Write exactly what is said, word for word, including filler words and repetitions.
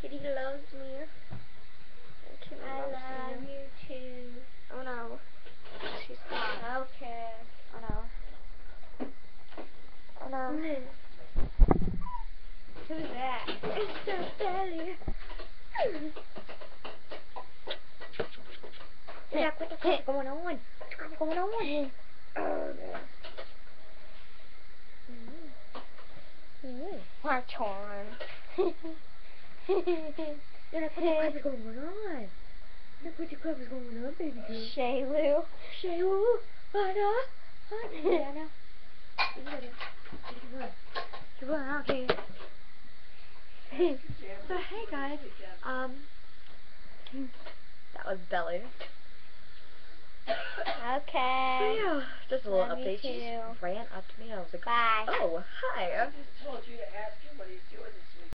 Kitty loves me. Kitty I loves love me. you too. Oh no. She's not. Okay. Oh no. Oh no. Mm. Who's that? It's the belly. Jack, what the fuck is going on? What's going on? Oh, no. Mm. My torn. Jack, what the crap is going on? Jack, what the crap is going on, baby girl? Shaylu. Shaylu? Anna? Anna? Anna? Come on, okay. So, hey guys, um, that was Belly. Okay. So yeah, just a little Love you update. She too. just ran up to me. I was like, Bye. oh, hi. I just told you to ask him what he's doing.